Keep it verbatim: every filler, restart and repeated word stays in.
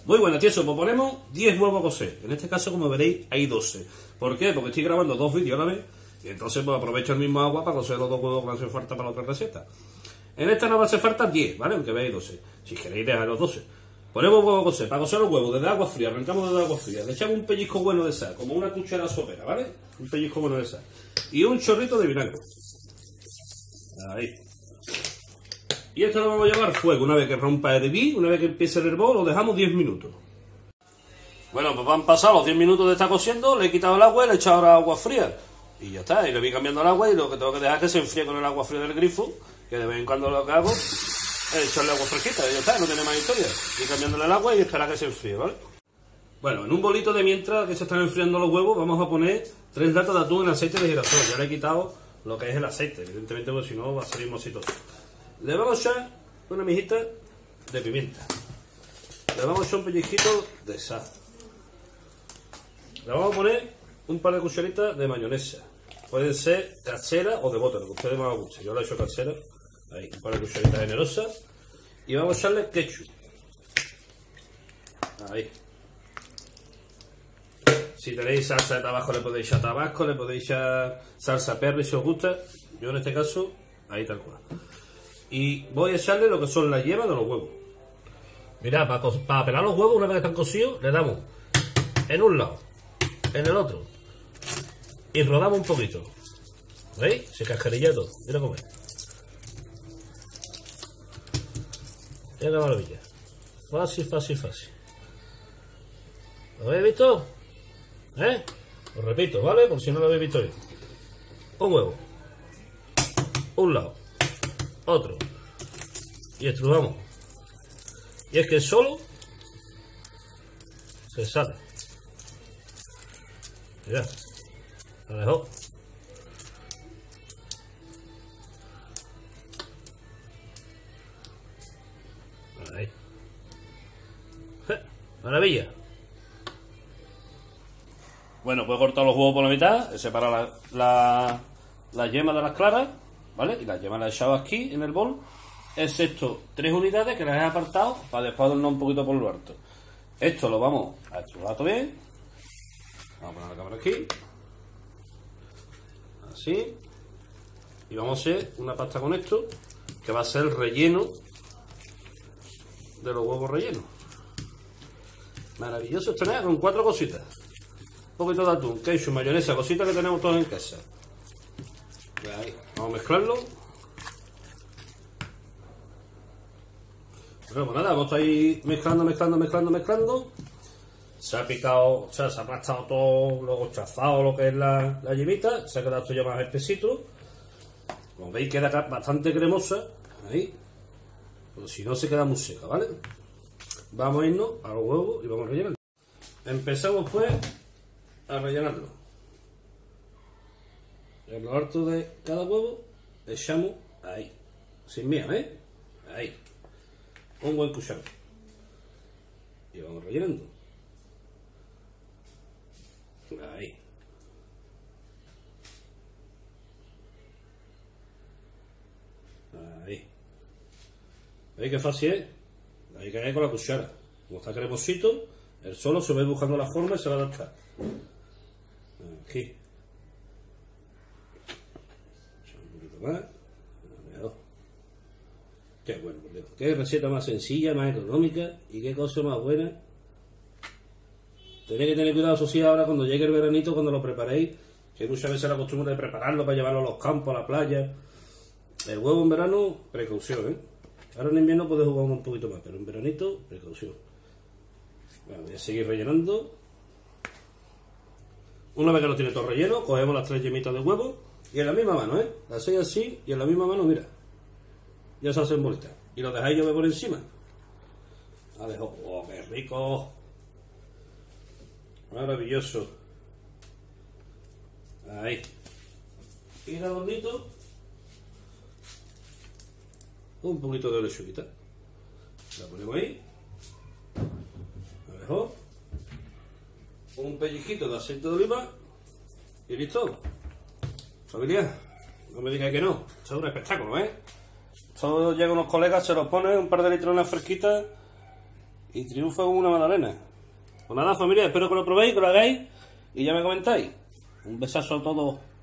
Muy buena, tieso, pues ponemos diez huevos a cocer. En este caso, como veréis, hay doce. ¿Por qué? Porque estoy grabando dos vídeos a la vez. Y entonces pues, aprovecho el mismo agua para cocer los dos huevos que me hacen falta para la otra receta. En esta nos va a hacer falta diez, ¿vale? Aunque veáis doce. Si queréis dejar los doce. Ponemos huevos a cocer. Para cocer los huevos desde agua fría, arrancamos desde agua fría. Le echamos un pellizco bueno de sal, como una cuchara sopera, ¿vale? Un pellizco bueno de sal. Y un chorrito de vinagre. Ahí. Y esto lo vamos a llevar a fuego. Una vez que rompa a hervir, una vez que empiece el hervor, lo dejamos diez minutos. Bueno, pues han pasado los diez minutos de estar cociendo, le he quitado el agua y le he echado ahora agua fría. Y ya está, y le voy cambiando el agua y lo que tengo que dejar es que se enfríe con el agua fría del grifo, que de vez en cuando lo que hago es echarle agua fresquita y ya está, no tiene más historia. Y cambiándole el agua y esperar que se enfríe, ¿vale? Bueno, en un bolito de mientras que se están enfriando los huevos, vamos a poner tres latas de atún en aceite de girasol. Ya le he quitado lo que es el aceite, evidentemente, porque si no va a salir mositoso. Le vamos a echar una mijita de pimienta. Le vamos a echar un pellizquito de sal. Le vamos a poner un par de cucharitas de mayonesa. Pueden ser casera o de bota, lo que a ustedes más os guste. Yo le he hecho casera. Ahí, un par de cucharitas generosas. Y vamos a echarle ketchup. Ahí. Si tenéis salsa de tabasco, le podéis echar tabasco, le podéis echar salsa perry si os gusta. Yo en este caso, ahí tal cual. Y voy a echarle lo que son las yemas de los huevos. Mirad, para, para pelar los huevos, una vez que están cocidos, le damos en un lado, en el otro, y rodamos un poquito. ¿Veis? Se cascarilla todo. Mira cómo es. Mira qué maravilla. Fácil, fácil, fácil. ¿Lo habéis visto? ¿Eh? Os repito, ¿vale? Por si no lo habéis visto bien. Un huevo. Un lado. Otro. Y extrudamos. Y es que solo se sale. Mirad. La dejó. Ahí. Maravilla. Bueno, pues he cortado los huevos por la mitad, he separado la, la, la yema de las claras, ¿vale? Y las yemas las he echado aquí en el bol, excepto tres unidades que las he apartado para después adornar un poquito por lo alto. Esto lo vamos a extrudar todo bien. Vamos a poner la cámara aquí. Así. Y vamos a hacer una pasta con esto, que va a ser el relleno de los huevos rellenos. Maravilloso esto, ¿no? Con cuatro cositas. Un poquito de atún, ketchup, mayonesa, cositas que tenemos todos en casa. Ahí, vamos a mezclarlo. Bueno, pues nada, vamos a ir mezclando, mezclando, mezclando, mezclando. Se ha picado, o sea, se ha aplastado todo, luego chafado lo que es la, la yemita. Se ha quedado esto ya más espesito. Como veis, queda bastante cremosa. Ahí. Pero si no, se queda muy seca, ¿vale? Vamos a irnos a los huevos y vamos a rellenar. Empezamos pues a rellenarlo. En lo alto de cada huevo echamos ahí, sin miedo, ¿eh? Ahí, un buen cucharón y vamos rellenando. Ahí. Ahí. ¿Veis qué fácil es? Hay que caer con la cuchara. Como está cremosito, el solo se va a ir buscando la forma y se va a adaptar. Aquí. Un poquito más. Qué bueno, por Dios. Qué receta más sencilla, más económica y qué cosa más buena. Tenéis que tener cuidado, eso sí, ahora cuando llegue el veranito, cuando lo preparéis, que muchas veces la costumbre de prepararlo para llevarlo a los campos, a la playa. El huevo en verano, precaución, ¿eh? Ahora en invierno podéis jugar un poquito más, pero en veranito, precaución. Bueno, voy a seguir rellenando. Una vez que lo tiene todo relleno, cogemos las tres yemitas de huevo y en la misma mano, ¿eh? Las hacéis así y en la misma mano, mira, ya se hacen bolitas. Y lo dejáis llover por encima. Vale, ¡oh, qué rico! Maravilloso. Ahí. Y redondito. Un poquito de lechuguita. La ponemos ahí. La dejo. Un pellizquito de aceite de oliva y listo. Familia, no me digáis que no. Esto es un espectáculo, ¿eh? Esto llega unos colegas, se los pone un par de litronas fresquitas y triunfa como una magdalena. Pues nada, familia, espero que lo probéis, que lo hagáis y ya me comentáis. Un besazo a todos.